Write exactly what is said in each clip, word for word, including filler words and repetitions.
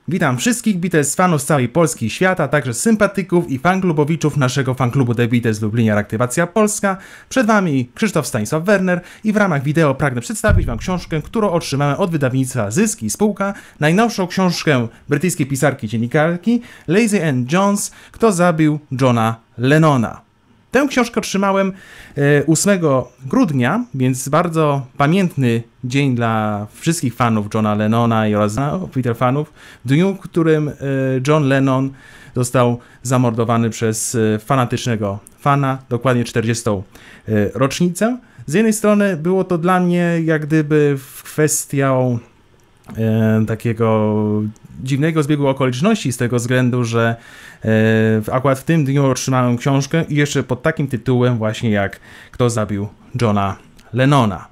Witam wszystkich Beatles fanów z całej Polski i świata, a także sympatyków i fanklubowiczów naszego fanklubu The Beatles Lublin Aktywacja Polska. Przed Wami Krzysztof Stanisław Werner i w ramach wideo pragnę przedstawić Wam książkę, którą otrzymałem od wydawnictwa Zysk i Spółka, najnowszą książkę brytyjskiej pisarki i dziennikarki Lazy Ann Jones, Kto zabił Johna Lennona. Tę książkę otrzymałem ósmego grudnia, więc bardzo pamiętny dzień dla wszystkich fanów Johna Lennona i oraz Peter fanów, w dniu, w którym John Lennon został zamordowany przez fanatycznego fana, dokładnie czterdziestą rocznicę. Z jednej strony było to dla mnie jak gdyby kwestią e, takiego dziwnego zbiegu okoliczności, z tego względu, że e, akurat w tym dniu otrzymałem książkę i jeszcze pod takim tytułem właśnie jak Kto zabił Johna Lennona.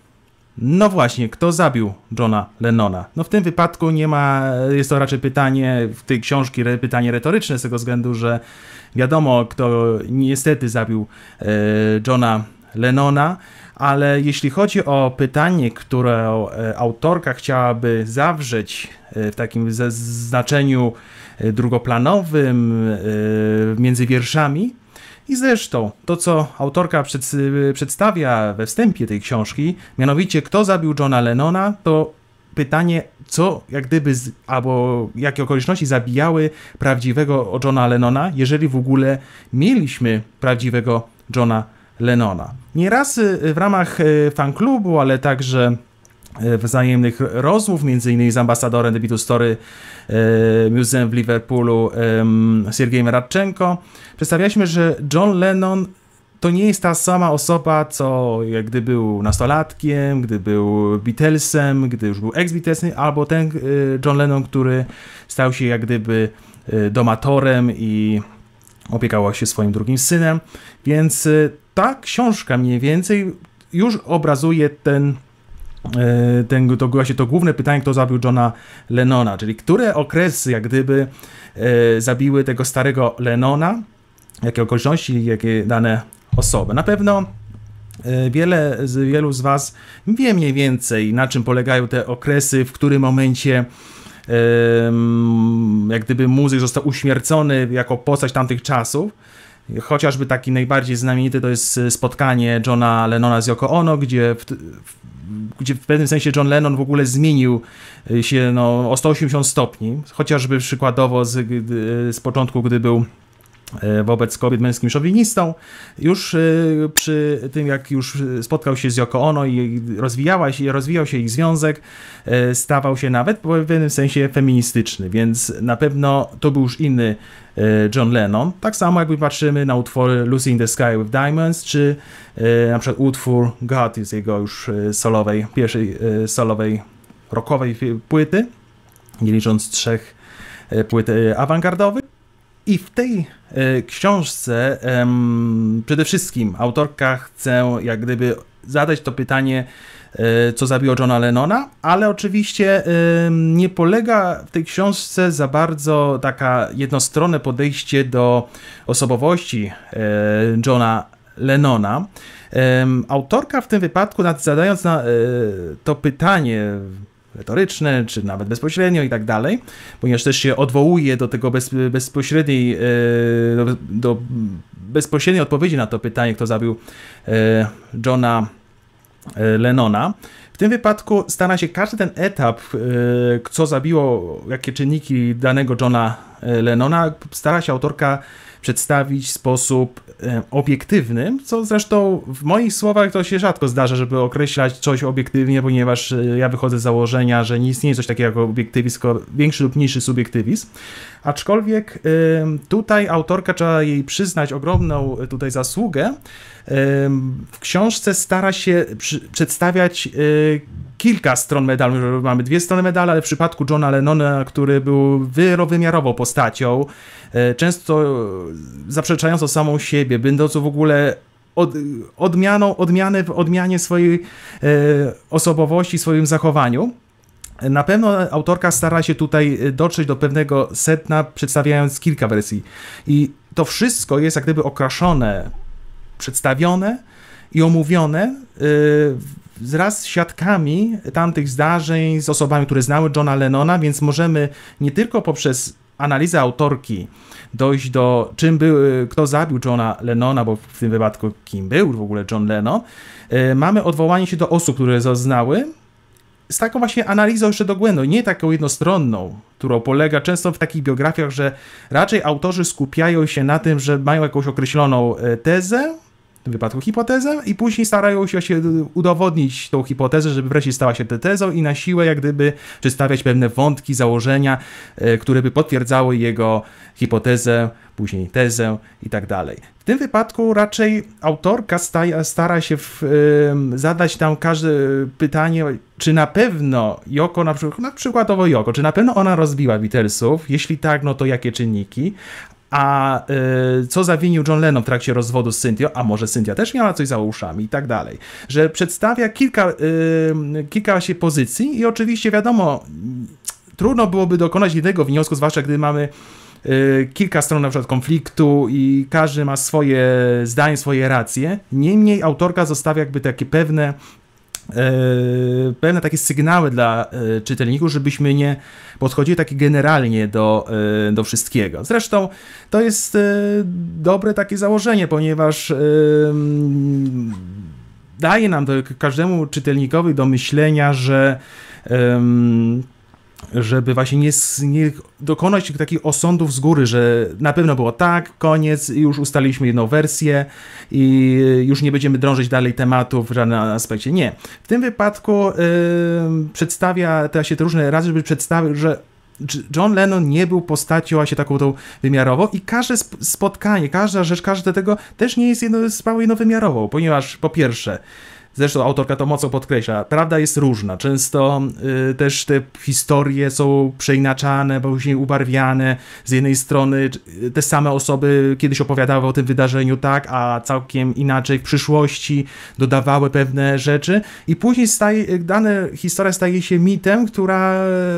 No właśnie, kto zabił Johna Lennona? No w tym wypadku nie ma, jest to raczej pytanie, w tej książki pytanie retoryczne, z tego względu, że wiadomo, kto niestety zabił e, Johna Lennona, ale jeśli chodzi o pytanie, które autorka chciałaby zawrzeć w takim znaczeniu drugoplanowym między wierszami, i zresztą to, co autorka przed, przedstawia we wstępie tej książki, mianowicie kto zabił Johna Lennona, to pytanie, co jak gdyby, z, albo jakie okoliczności zabijały prawdziwego Johna Lennona, jeżeli w ogóle mieliśmy prawdziwego Johna Lennona. Nieraz w ramach fanklubu, ale także wzajemnych rozmów, między innymi z ambasadorem The Beatles Story Museum w Liverpoolu, Siergiejem Radczenko, przedstawialiśmy, że John Lennon to nie jest ta sama osoba, co jak gdy był nastolatkiem, gdy był Beatlesem, gdy już był ex-Beatlesem, albo ten John Lennon, który stał się jak gdyby domatorem i opiekał się swoim drugim synem, więc ta książka mniej więcej już obrazuje ten, ten to, właśnie to główne pytanie, kto zabił Johna Lennona, czyli które okresy jak gdyby e, zabiły tego starego Lennona, jakie okoliczności, jakie dane osoby. Na pewno e, wiele z, wielu z Was wie mniej więcej, na czym polegają te okresy, w którym momencie e, jak gdyby muzyk został uśmiercony jako postać tamtych czasów. Chociażby taki najbardziej znamienity to jest spotkanie Johna Lennona z Yoko Ono, gdzie w, w, gdzie w pewnym sensie John Lennon w ogóle zmienił się no, o sto osiemdziesiąt stopni. Chociażby przykładowo z, z początku, gdy był wobec kobiet męskim szowinistą, już przy tym, jak już spotkał się z Yoko Ono i rozwijała się, rozwijał się ich związek, stawał się nawet w pewnym sensie feministyczny, więc na pewno to był już inny John Lennon. Tak samo jakby patrzymy na utwory Lucy in the Sky with Diamonds, czy na przykład utwór God z jego już solowej, pierwszej solowej rockowej płyty, nie licząc trzech płyt awangardowych. I w tej e, książce e, przede wszystkim autorka chce jak gdyby zadać to pytanie, e, co zabiło Johna Lennona, ale oczywiście e, nie polega w tej książce za bardzo taka jednostronne podejście do osobowości e, Johna Lennona. E, autorka w tym wypadku, zadając na, e, to pytanie retoryczne, czy nawet bezpośrednio i tak dalej, ponieważ też się odwołuje do tego bez, bezpośredniej, do, do bezpośredniej odpowiedzi na to pytanie, kto zabił Johna Lennona. W tym wypadku stara się każdy ten etap, co zabiło, jakie czynniki danego Johna Lennona, stara się autorka przedstawić w sposób obiektywny, co zresztą w moich słowach to się rzadko zdarza, żeby określać coś obiektywnie, ponieważ ja wychodzę z założenia, że nie istnieje coś takiego jak obiektywizm, tylko większy lub mniejszy subiektywizm. Aczkolwiek tutaj autorka, trzeba jej przyznać ogromną tutaj zasługę, w książce stara się przy, przedstawiać kilka stron medalu. Mamy dwie strony medalu, ale w przypadku Johna Lennona, który był wielowymiarową postacią, często zaprzeczającą samą siebie, będącą w ogóle od, odmianą, odmianę w odmianie swojej osobowości, swoim zachowaniu. Na pewno autorka stara się tutaj dotrzeć do pewnego sedna, przedstawiając kilka wersji. I to wszystko jest jak gdyby okraszone, przedstawione i omówione wraz z świadkami tamtych zdarzeń, z osobami, które znały Johna Lennona, więc możemy nie tylko poprzez analizę autorki dojść do czym był, kto zabił Johna Lennona, bo w tym wypadku kim był w ogóle John Lennon. Mamy odwołanie się do osób, które zaznały, z taką właśnie analizą jeszcze dogłębną, nie taką jednostronną, którą polega często w takich biografiach, że raczej autorzy skupiają się na tym, że mają jakąś określoną tezę, w tym wypadku hipotezę, i później starają się, się udowodnić tą hipotezę, żeby wreszcie stała się tezą i na siłę jak gdyby przedstawiać pewne wątki, założenia, które by potwierdzały jego hipotezę, później tezę i tak dalej. W tym wypadku raczej autorka staje, stara się w, y, zadać tam każde pytanie, czy na pewno Yoko, na przykład, na przykładowo Yoko, czy na pewno ona rozbiła Beatlesów? Jeśli tak, no to jakie czynniki? A y, co zawinił John Lennon w trakcie rozwodu z Cynthią? A może Cynthia też miała coś za uszami i tak dalej. Że przedstawia kilka, y, kilka się pozycji i oczywiście wiadomo, trudno byłoby dokonać jednego wniosku, zwłaszcza gdy mamy kilka stron na przykład konfliktu i każdy ma swoje zdanie, swoje racje. Niemniej autorka zostawia jakby takie pewne pewne takie sygnały dla czytelników, żebyśmy nie podchodzili tak generalnie do, do wszystkiego. Zresztą to jest dobre takie założenie, ponieważ daje nam do, każdemu czytelnikowi do myślenia, że żeby właśnie nie, nie dokonać takich osądów z góry, że na pewno było tak, koniec, już ustaliliśmy jedną wersję i już nie będziemy drążyć dalej tematów w żadnym aspekcie. Nie. W tym wypadku yy, przedstawia te się te różne razy, żeby przedstawić, że John Lennon nie był postacią właśnie taką tą wymiarową i każde spotkanie, każda rzecz, każde tego też nie jest jedno, sprawą jednowymiarową, ponieważ po pierwsze, zresztą autorka to mocno podkreśla, prawda jest różna. Często y, też te historie są przeinaczane, później ubarwiane. Z jednej strony y, te same osoby kiedyś opowiadały o tym wydarzeniu tak, a całkiem inaczej w przyszłości dodawały pewne rzeczy i później staje, dana historia staje się mitem, która,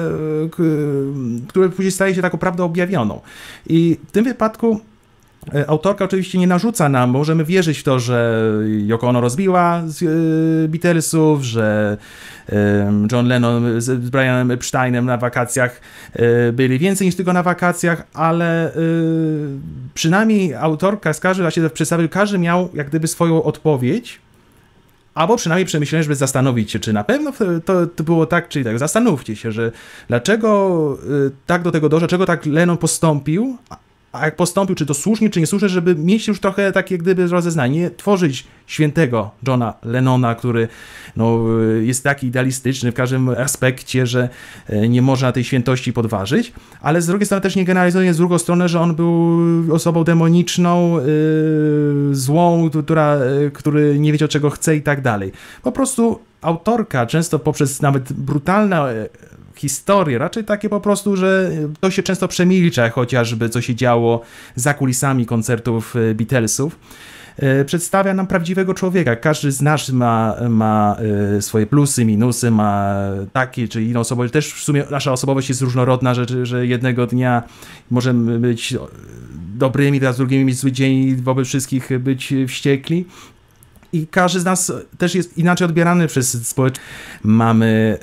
y, która później staje się taką prawdą objawioną. I w tym wypadku autorka oczywiście nie narzuca nam, możemy wierzyć w to, że Yoko Ono rozbiła Beatlesów, że John Lennon z Brianem Epsteinem na wakacjach byli więcej niż tylko na wakacjach, ale przynajmniej autorka skarżyła się, przedstawił, każdy miał jak gdyby swoją odpowiedź, albo przynajmniej przemyślenie, żeby zastanowić się, czy na pewno to, to było tak, czy tak. Zastanówcie się, że dlaczego tak do tego doszło, dlaczego tak Lennon postąpił, a jak postąpił, czy to słusznie, czy niesłusznie, żeby mieć już trochę takie jak gdyby rozeznanie, nie tworzyć świętego Johna Lennona, który no, jest taki idealistyczny w każdym aspekcie, że nie można tej świętości podważyć, ale z drugiej strony też nie generalizuje z drugą stronę, że on był osobą demoniczną, yy, złą, która, yy, który nie wiedział czego chce i tak dalej. Po prostu autorka często poprzez nawet brutalne historie, raczej takie po prostu, że to się często przemilcza, chociażby co się działo za kulisami koncertów Beatlesów. Przedstawia nam prawdziwego człowieka. Każdy z nas ma, ma swoje plusy, minusy, ma takie czy inną osobowość. Też w sumie nasza osobowość jest różnorodna, że, że jednego dnia możemy być dobrymi, teraz drugimi mieć zły dzień i wobec wszystkich być wściekli. I każdy z nas też jest inaczej odbierany przez społeczeństwo. Mamy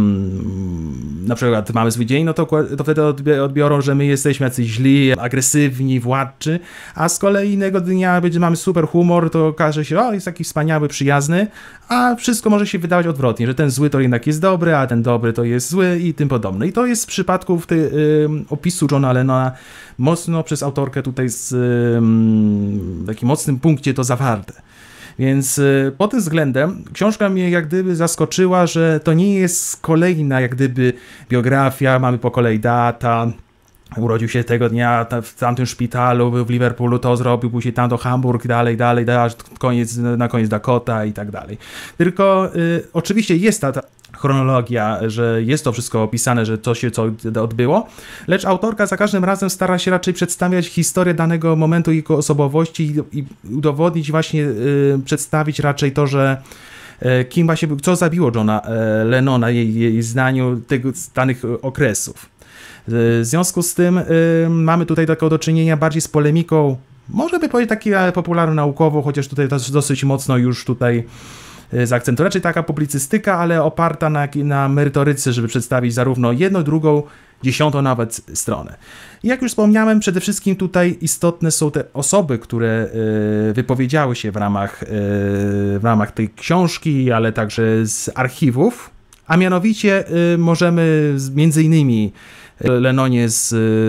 um, na przykład mamy zły dzień, no to, to wtedy odbiorą, że my jesteśmy jacyś źli, agresywni, władczy, a z kolei innego dnia będzie, mamy super humor, to okaże się, o, jest taki wspaniały, przyjazny, a wszystko może się wydawać odwrotnie, że ten zły to jednak jest dobry, a ten dobry to jest zły i tym podobne. I to jest w przypadku w tej, um, opisu Johna Lennona mocno przez autorkę tutaj z um, takim mocnym punkcie to zawarte. Więc y, pod tym względem książka mnie jak gdyby zaskoczyła, że to nie jest kolejna jak gdyby biografia, mamy po kolei data, urodził się tego dnia w tamtym szpitalu, był w Liverpoolu, to zrobił, później tam do Hamburg, dalej, dalej, dalej, koniec, na koniec Dakota i tak dalej. Tylko y, oczywiście jest ta, ta chronologia, że jest to wszystko opisane, że to się co odbyło, lecz autorka za każdym razem stara się raczej przedstawiać historię danego momentu, jego osobowości i, i udowodnić właśnie, y, przedstawić raczej to, że y, kim właśnie, co zabiło Johna y, Lennona, jej, jej zdaniu tego, z danych okresów. W związku z tym y, mamy tutaj taką do czynienia bardziej z polemiką, może by powiedzieć taki popularno-naukową, chociaż tutaj dosyć mocno już tutaj zaakcentować, czyli taka publicystyka, ale oparta na, na merytoryce, żeby przedstawić zarówno jedną, drugą, dziesiątą nawet stronę. I jak już wspomniałem, przede wszystkim tutaj istotne są te osoby, które y, wypowiedziały się w ramach, y, w ramach tej książki, ale także z archiwów, a mianowicie y, możemy z, między innymi Lennonie z,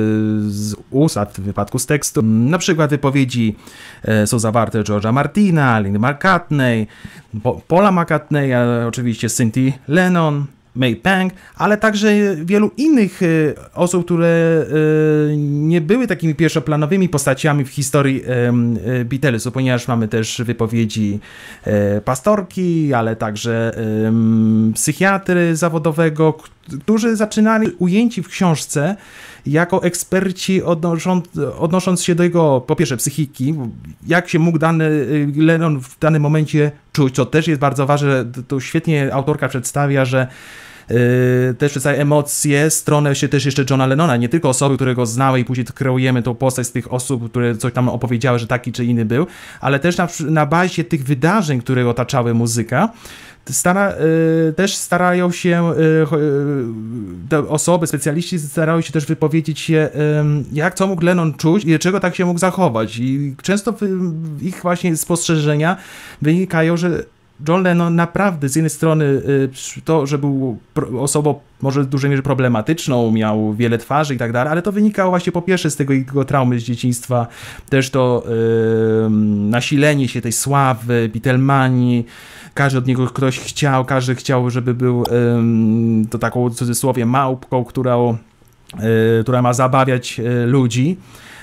z ust, a w wypadku z tekstu, na przykład wypowiedzi e, są zawarte George'a Martina, Lindy McCartney, Paula McCartney, a oczywiście Cynthia Lennon, May Pang, ale także wielu innych e, osób, które e, nie były takimi pierwszoplanowymi postaciami w historii e, Beatlesów, ponieważ mamy też wypowiedzi e, pastorki, ale także e, psychiatry zawodowego, którzy zaczynali ujęci w książce jako eksperci odnosząc, odnosząc się do jego, po pierwsze, psychiki, jak się mógł dany Lennon w danym momencie czuć, co też jest bardzo ważne, to świetnie autorka przedstawia, że yy, też przedstawia emocje, stronę się też jeszcze Johna Lennona, nie tylko osoby, które go znały i później kreujemy tą postać z tych osób, które coś tam opowiedziały, że taki czy inny był, ale też na, na bazie tych wydarzeń, które otaczały muzyka, Stara, y, też starają się, y, y, te osoby, specjaliści starają się też wypowiedzieć się, y, jak co mógł Lennon czuć i dlaczego tak się mógł zachować. I często w, w ich właśnie spostrzeżenia wynikają, że John Lennon naprawdę z jednej strony y, to, że był osobą może w dużej mierze problematyczną, miał wiele twarzy i tak dalej, ale to wynikało właśnie po pierwsze z tego jego traumy z dzieciństwa, też to y, nasilenie się tej sławy, Beatlemanii. Każdy od niego ktoś chciał, każdy chciał, żeby był ym, to taką w cudzysłowie małpką, którą, y, która ma zabawiać y, ludzi,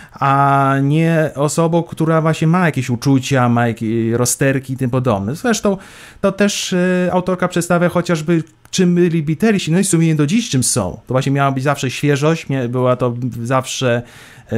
a nie osobą, która właśnie ma jakieś uczucia, ma jakieś rozterki i tym podobne. Zresztą to też y, autorka przedstawia chociażby, czym byli Beatlesi, no i w sumie do dziś czym są. To właśnie miała być zawsze świeżość, była to zawsze y,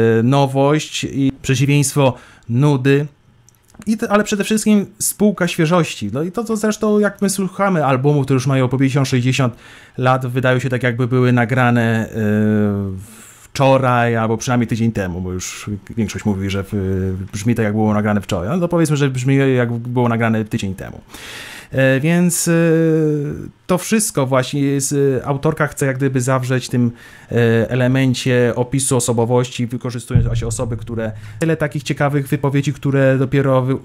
nowość i przeciwieństwo nudy. I to, ale przede wszystkim spółka świeżości. No i to, co zresztą jak my słuchamy albumów, które już mają po pięćdziesiąt sześćdziesiąt lat, wydają się tak, jakby były nagrane yy, wczoraj, albo przynajmniej tydzień temu, bo już większość mówi, że yy, brzmi tak, jak było nagrane wczoraj. No to powiedzmy, że brzmi jak było nagrane tydzień temu. E, więc e, to wszystko właśnie jest, e, autorka chce jak gdyby zawrzeć w tym e, elemencie opisu osobowości, wykorzystując właśnie osoby, które tyle takich ciekawych wypowiedzi, które dopiero wy, u,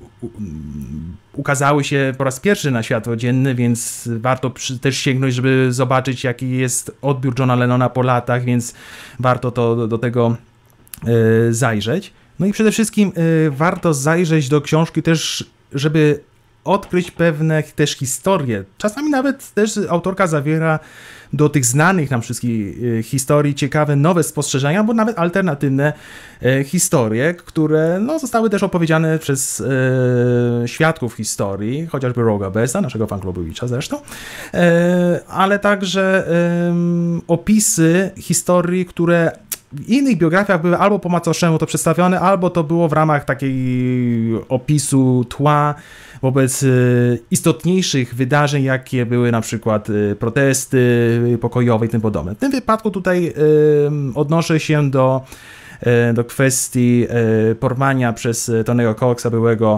ukazały się po raz pierwszy na światło dzienne, więc warto przy, też sięgnąć, żeby zobaczyć, jaki jest odbiór Johna Lennona po latach, więc warto to do, do tego e, zajrzeć. No i przede wszystkim e, warto zajrzeć do książki też, żeby odkryć pewne też historie. Czasami nawet też autorka zawiera do tych znanych nam wszystkich historii ciekawe nowe spostrzeżenia, bo nawet alternatywne historie, które no, zostały też opowiedziane przez e, świadków historii, chociażby Roga Bessa, naszego fanklubowicza zresztą, e, ale także e, opisy historii, które w innych biografiach były albo po macoszemu to przedstawione, albo to było w ramach takiej opisu tła wobec istotniejszych wydarzeń, jakie były na przykład protesty pokojowe i tym podobne. W tym wypadku tutaj odnoszę się do, do kwestii porwania przez Tony'ego Coxa, byłego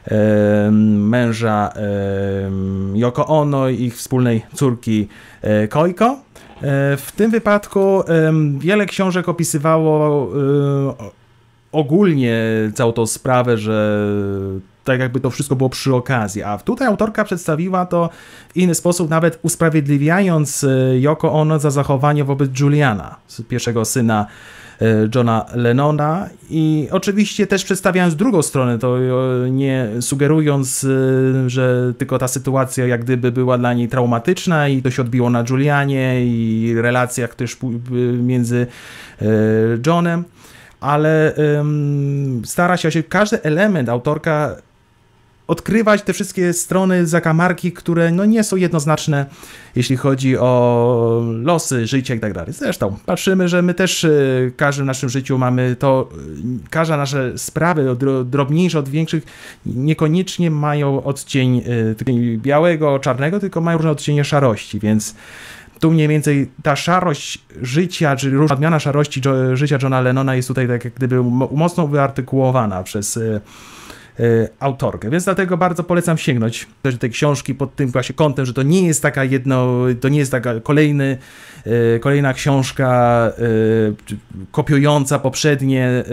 męża Yoko Ono i ich wspólnej córki Koiko. W tym wypadku wiele książek opisywało ogólnie całą tą sprawę, że tak jakby to wszystko było przy okazji, a tutaj autorka przedstawiła to w inny sposób, nawet usprawiedliwiając Yoko Ono za zachowanie wobec Juliana, pierwszego syna Johna Lennona, i oczywiście też przedstawiając drugą stronę, to nie sugerując, że tylko ta sytuacja jak gdyby była dla niej traumatyczna i to się odbiło na Julianie i relacjach też między Johnem, ale stara się każdy element autorka odkrywać te wszystkie strony, zakamarki, które no nie są jednoznaczne, jeśli chodzi o losy, życie i tak dalej. Zresztą patrzymy, że my też w każdym naszym życiu mamy to, każde nasze sprawy drobniejsze od większych niekoniecznie mają odcień białego, czarnego, tylko mają różne odcienie szarości, więc tu mniej więcej ta szarość życia, czy różna odmiana szarości życia Johna Lennona jest tutaj tak jak gdyby mocno wyartykułowana przez autorkę, więc dlatego bardzo polecam sięgnąć do tej książki pod tym właśnie kątem, że to nie jest taka jedno, to nie jest taka kolejny, kolejna książka kopiująca poprzednie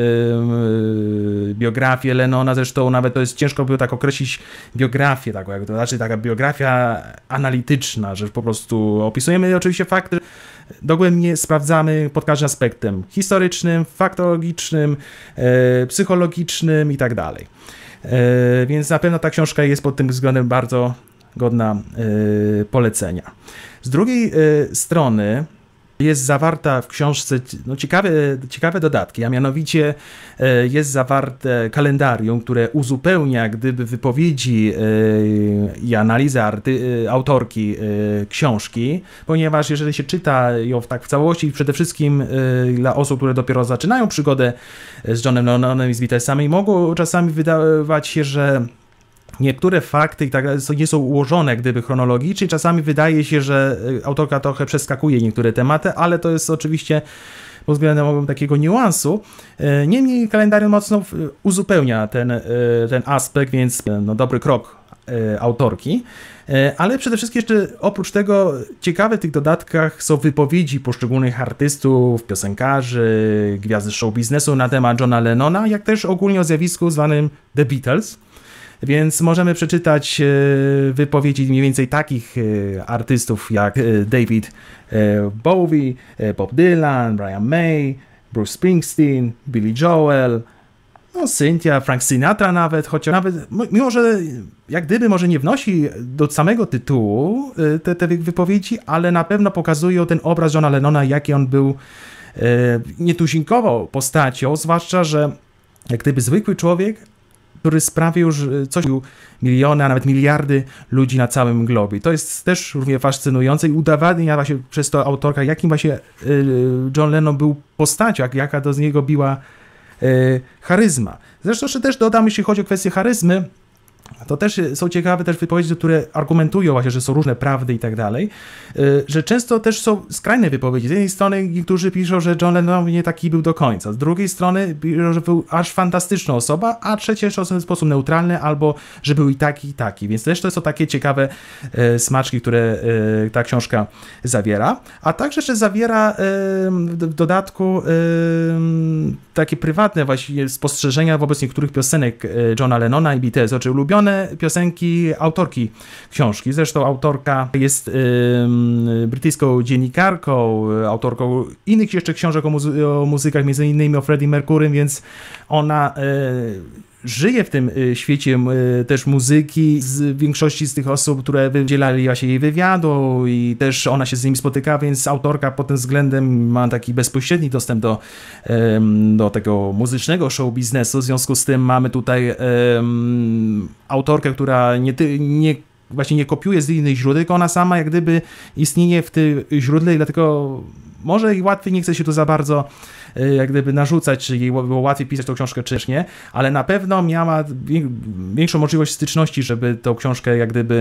biografie Lennona, zresztą nawet to jest ciężko było tak określić biografię, taką, jak to znaczy taka biografia analityczna, że po prostu opisujemy oczywiście fakty, dogłębnie sprawdzamy pod każdym aspektem historycznym, faktologicznym, psychologicznym i tak dalej. Yy, więc na pewno ta książka jest pod tym względem bardzo godna yy, polecenia. Z drugiej yy, strony jest zawarta w książce no, ciekawe, ciekawe dodatki, a mianowicie yy, jest zawarte kalendarium, które uzupełnia gdyby wypowiedzi yy, i analizę arty, yy, autorki yy, książki, ponieważ jeżeli się czyta ją tak w całości, przede wszystkim yy, dla osób, które dopiero zaczynają przygodę z Johnem Lennonem i z Beatlesami, mogło czasami wydawać się, że niektóre fakty i tak nie są ułożone gdyby chronologicznie, czasami wydaje się, że autorka trochę przeskakuje niektóre tematy, ale to jest oczywiście pod względem takiego niuansu. Niemniej kalendarium mocno uzupełnia ten, ten aspekt, więc no, dobry krok autorki. Ale przede wszystkim jeszcze oprócz tego ciekawe w tych dodatkach są wypowiedzi poszczególnych artystów, piosenkarzy, gwiazdy show biznesu na temat Johna Lennona, jak też ogólnie o zjawisku zwanym The Beatles. Więc możemy przeczytać wypowiedzi mniej więcej takich artystów jak David Bowie, Bob Dylan, Brian May, Bruce Springsteen, Billy Joel, no Cynthia, Frank Sinatra nawet, chociaż nawet, mimo że jak gdyby może nie wnosi do samego tytułu te, te wypowiedzi, ale na pewno pokazują ten obraz Johna Lennona, jaki on był nietuzinkową postacią, zwłaszcza, że jak gdyby zwykły człowiek, który sprawił, że coś miliony, a nawet miliardy ludzi na całym globie. To jest też równie fascynujące i udowadnia właśnie przez to autorka, jakim właśnie John Lennon był postacią, jaka do z niego biła charyzma. Zresztą jeszcze też dodam, jeśli chodzi o kwestię charyzmy, to też są ciekawe też wypowiedzi, które argumentują właśnie, że są różne prawdy i tak dalej, że często też są skrajne wypowiedzi. Z jednej strony niektórzy piszą, że John Lennon nie taki był do końca, z drugiej strony piszą, że był aż fantastyczna osoba, a trzecie jeszcze w sposób neutralny, albo że był i taki, i taki. Więc też to są takie ciekawe smaczki, które ta książka zawiera. A także jeszcze zawiera w dodatku takie prywatne właśnie spostrzeżenia wobec niektórych piosenek Johna Lennona i Beatles, czy ulubione piosenki autorki książki. Zresztą autorka jest y, brytyjską dziennikarką, autorką innych jeszcze książek o, muzy o muzykach, między innymi o Freddie Mercurym, więc ona y, żyje w tym świecie też muzyki. Z większości z tych osób, które udzielali właśnie jej wywiadu i też ona się z nimi spotyka, więc autorka pod tym względem ma taki bezpośredni dostęp do, do tego muzycznego show biznesu. W związku z tym mamy tutaj um, autorkę, która nie, nie właśnie nie kopiuje z innych źródeł, tylko ona sama jak gdyby istnieje w tym źródle i dlatego może i łatwiej, nie chce się tu za bardzo jak gdyby narzucać, czy jej było łatwiej pisać tą książkę, czy nie, ale na pewno miała większą możliwość styczności, żeby tą książkę jak gdyby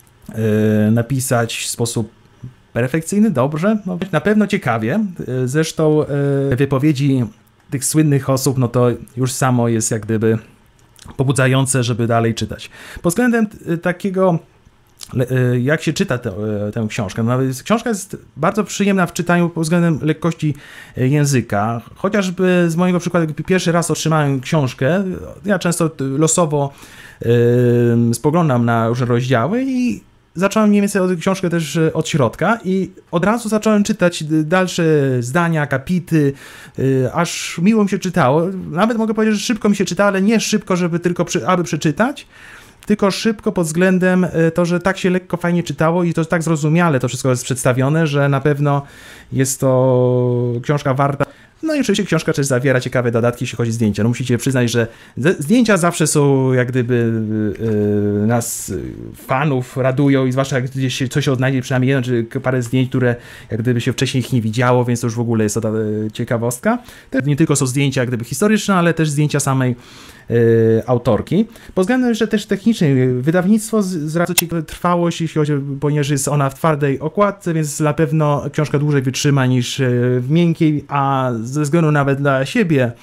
napisać w sposób perfekcyjny, dobrze, no, na pewno ciekawie. Zresztą wypowiedzi tych słynnych osób, no to już samo jest jak gdyby pobudzające, żeby dalej czytać. Pod względem takiego, jak się czyta tę, tę książkę. No, książka jest bardzo przyjemna w czytaniu pod względem lekkości języka. Chociażby z mojego przykładu, jak pierwszy raz otrzymałem książkę, ja często losowo yy, spoglądam na różne rozdziały i zacząłem mniej więcej od książkę też od środka i od razu zacząłem czytać dalsze zdania, kapity, yy, aż miło mi się czytało. Nawet mogę powiedzieć, że szybko mi się czyta, ale nie szybko, żeby tylko przy, aby przeczytać, tylko szybko pod względem to, że tak się lekko fajnie czytało i to tak zrozumiale to wszystko jest przedstawione, że na pewno jest to książka warta. No i oczywiście książka też zawiera ciekawe dodatki, jeśli chodzi o zdjęcia. No musicie przyznać, że zdjęcia zawsze są jak gdyby yy, nas, fanów, radują i zwłaszcza jak gdzieś się coś odnajdzie, przynajmniej jedno czy parę zdjęć, które jak gdyby się wcześniej ich nie widziało, więc to już w ogóle jest to ta ciekawostka. Też nie tylko są zdjęcia jak gdyby historyczne, ale też zdjęcia samej yy, autorki. Pod względem jeszcze też technicznym, wydawnictwo zwraca ciekawe trwałość, jeśli chodzi, ponieważ jest ona w twardej okładce, więc na pewno książka dłużej wytrzyma niż w miękkiej, a ze względu nawet dla siebie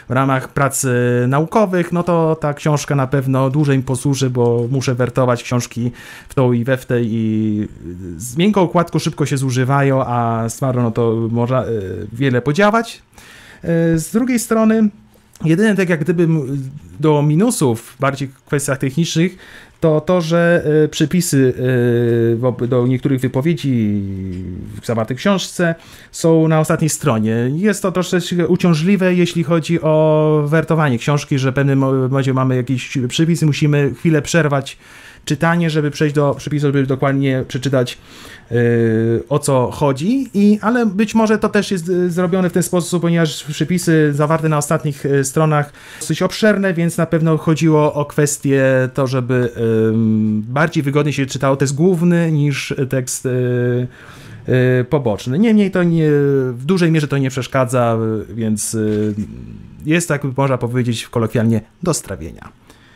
w ramach prac naukowych, no to ta książka na pewno dłużej mi posłuży, bo muszę wertować książki w tą i we w tej i z miękką okładką szybko się zużywają, a z twardą no to można wiele podziałać. Z drugiej strony jedyne tak jak gdyby do minusów, bardziej w kwestiach technicznych, to to, że y, przypisy y, do niektórych wypowiedzi zawartych w książce są na ostatniej stronie. Jest to troszeczkę uciążliwe, jeśli chodzi o wertowanie książki, że w pewnym momencie mamy jakiś przypis i musimy chwilę przerwać czytanie, żeby przejść do przepisu, żeby dokładnie przeczytać yy, o co chodzi, I, ale być może to też jest zrobione w ten sposób, ponieważ przepisy zawarte na ostatnich stronach są dosyć obszerne, więc na pewno chodziło o kwestię to, żeby yy, bardziej wygodnie się czytało tekst główny niż tekst yy, yy, poboczny. Niemniej to nie, w dużej mierze to nie przeszkadza, więc yy, jest, tak można powiedzieć kolokwialnie, do strawienia.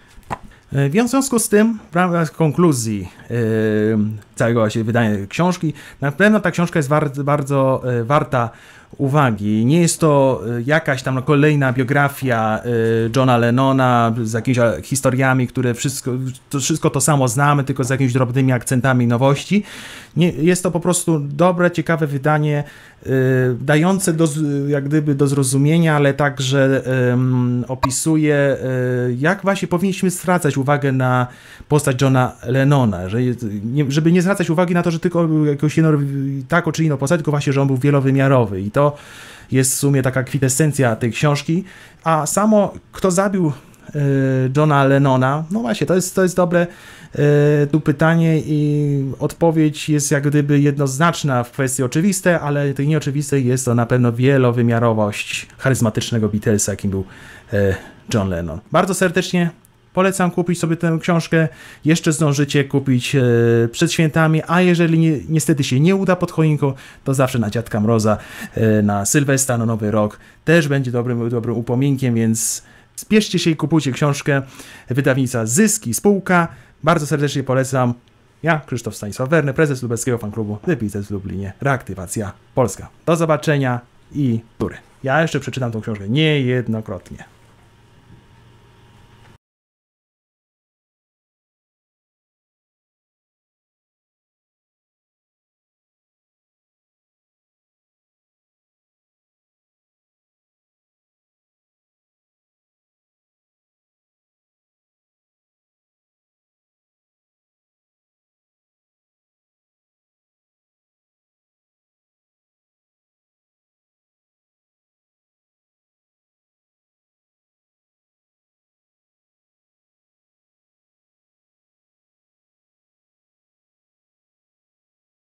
W związku z tym, w ramach konkluzji yy, całego się wydania książki, na pewno ta książka jest war, bardzo yy, warta uwagi. Nie jest to jakaś tam kolejna biografia yy, Johna Lennona z jakimiś historiami, które wszystko to, wszystko to samo znamy, tylko z jakimiś drobnymi akcentami nowości. Nie, jest to po prostu dobre, ciekawe wydanie, yy, dające do, jak gdyby do zrozumienia, ale także yy, opisuje, yy, jak właśnie powinniśmy zwracać uwagę na postać Johna Lennona, że, nie, żeby nie zwracać uwagi na to, że tylko jakąś jedną, taką czy inną postać, tylko właśnie, że on był wielowymiarowy i to jest w sumie taka kwintesencja tej książki, a samo kto zabił yy, Johna Lennona, no właśnie, to jest, to jest dobre yy, tu pytanie i odpowiedź jest jak gdyby jednoznaczna w kwestii oczywiste, ale tej nieoczywistej jest to na pewno wielowymiarowość charyzmatycznego Beatlesa, jakim był yy, John Lennon. Bardzo serdecznie polecam kupić sobie tę książkę, jeszcze zdążycie kupić e, przed świętami, a jeżeli nie, niestety się nie uda pod choinką, to zawsze na Dziadka Mroza, e, na Sylwestra, na Nowy Rok też będzie dobrym, dobrym upominkiem, więc spieszcie się i kupujcie książkę wydawnictwa Zyski Spółka. Bardzo serdecznie polecam. Ja, Krzysztof Stanisław Werner, prezes lubelskiego fanklubu The Beatles w Lublinie, Reaktywacja Polska. Do zobaczenia i tury. Ja jeszcze przeczytam tą książkę niejednokrotnie.